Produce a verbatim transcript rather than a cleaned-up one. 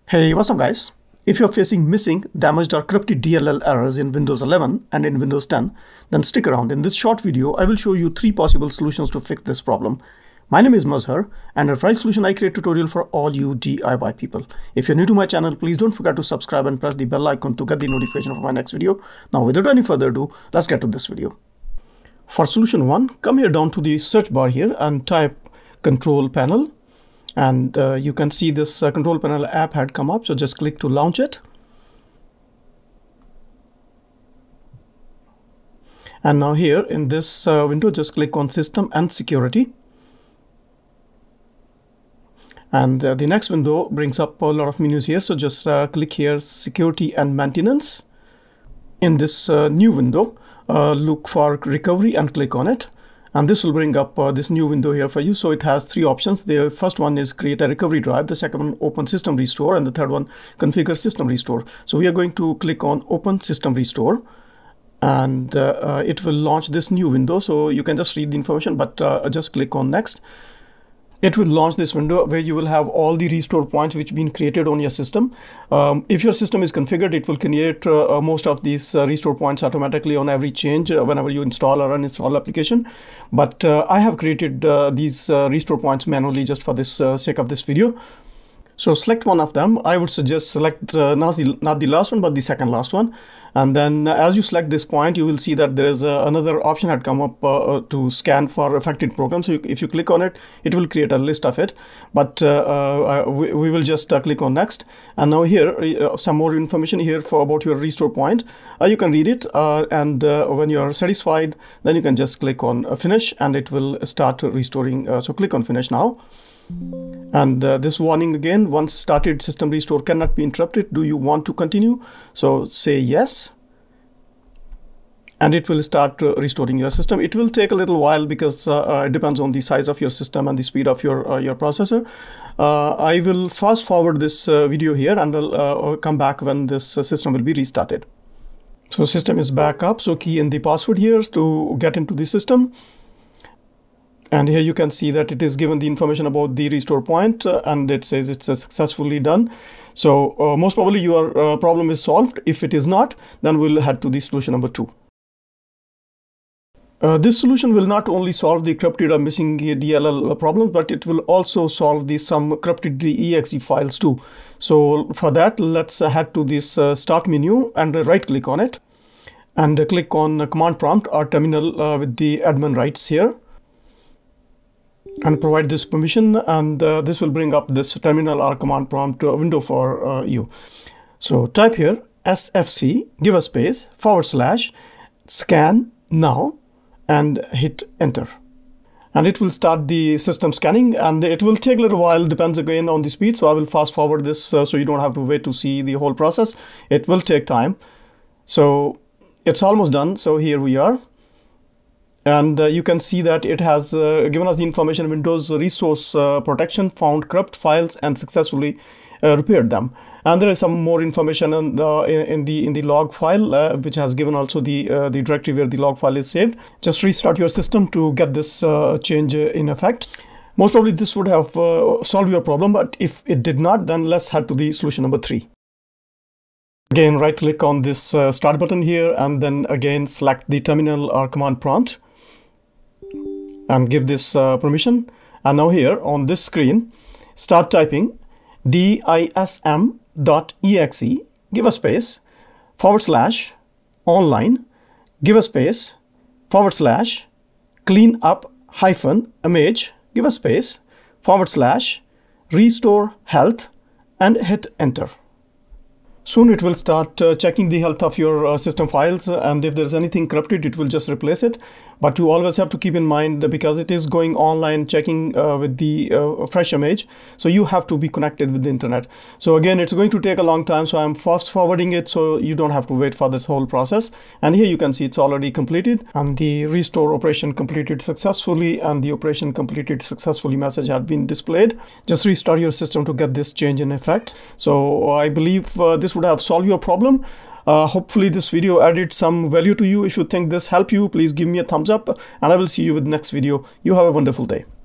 Hey, what's up guys? If you're facing missing, damaged or corrupted D L L errors in Windows eleven and in Windows ten, then stick around. In this short video, I will show you three possible solutions to fix this problem. My name is Mazhar, and at RightSolutions I create tutorial for all you D I Y people. If you're new to my channel, please don't forget to subscribe and press the bell icon to get the notification for my next video. Now without any further ado, let's get to this video. For solution one, come here down to the search bar here and type control panel. And uh, you can see this uh, control panel app had come up, so just click to launch it. And now here in this uh, window, just click on System and Security. And uh, the next window brings up a lot of menus here, so just uh, click here, Security and Maintenance. In this uh, new window, uh, look for Recovery and click on it. And this will bring up uh, this new window here for you. So it has three options. The first one is create a recovery drive. The second one, open system restore. And the third one, configure system restore. So we are going to click on open system restore. And uh, uh, it will launch this new window. So you can just read the information, but uh, just click on next. It will launch this window where you will have all the restore points which have been created on your system. Um, if your system is configured, it will create uh, most of these uh, restore points automatically on every change uh, whenever you install or uninstall application. But uh, I have created uh, these uh, restore points manually just for this uh, sake of this video. So select one of them. I would suggest select uh, not, the, not the last one, but the second last one. And then uh, as you select this point, you will see that there is uh, another option had come up uh, to scan for affected programs. So you, if you click on it, it will create a list of it. But uh, uh, we, we will just uh, click on next. And now here, uh, some more information here for about your restore point. Uh, you can read it. Uh, and uh, when you are satisfied, then you can just click on uh, finish and it will start restoring. Uh, so click on finish now. And uh, this warning again, once started, system restore cannot be interrupted. Do you want to continue? So say yes. And it will start uh, restoring your system. It will take a little while because uh, uh, it depends on the size of your system and the speed of your, uh, your processor. Uh, I will fast forward this uh, video here and I'll uh, come back when this uh, system will be restarted. So system is back up. So key in the password here to get into the system. And here you can see that it is given the information about the restore point uh, and it says it's uh, successfully done. So uh, most probably your uh, problem is solved. If it is not, then we'll head to the solution number two. Uh, this solution will not only solve the corrupted or missing D L L problem, but it will also solve the some corrupted E X E files too. So for that, let's head to this uh, start menu and right click on it and uh, click on uh, command prompt or terminal uh, with the admin rights here. And provide this permission, and uh, this will bring up this terminal or command prompt uh, window for uh, you. So type here S F C, give a space, forward slash, scan now, and hit enter. And it will start the system scanning, and it will take a little while, depends again on the speed. So I will fast forward this uh, so you don't have to wait to see the whole process. It will take time. So it's almost done. So here we are. And uh, you can see that it has uh, given us the information Windows resource uh, protection found corrupt files and successfully uh, repaired them. And there is some more information in the in the in the log file uh, which has given also the uh, the directory where the log file is saved. Just restart your system to get this uh, change in effect. Most probably this would have uh, solved your problem, but if it did not, then let's head to the solution number three. Again, right click on this uh, start button here and then again select the terminal or command prompt. And give this uh, permission. And now here on this screen, start typing dism dot E X E, give a space, forward slash, online, give a space, forward slash, clean up hyphen image, give a space, forward slash, restore health, and hit enter. Soon it will start uh, checking the health of your uh, system files, and if there's anything corrupted, it will just replace it. But you always have to keep in mind, because it is going online checking uh, with the uh, fresh image, so you have to be connected with the internet. So again, it's going to take a long time, so I'm fast forwarding it so you don't have to wait for this whole process. And here you can see it's already completed and the restore operation completed successfully, and the operation completed successfully message had been displayed. Just restart your system to get this change in effect. So I believe uh, this would have solved your problem. Uh, hopefully this video added some value to you. If you think this helped you, please give me a thumbs up and I will see you with the next video. You have a wonderful day.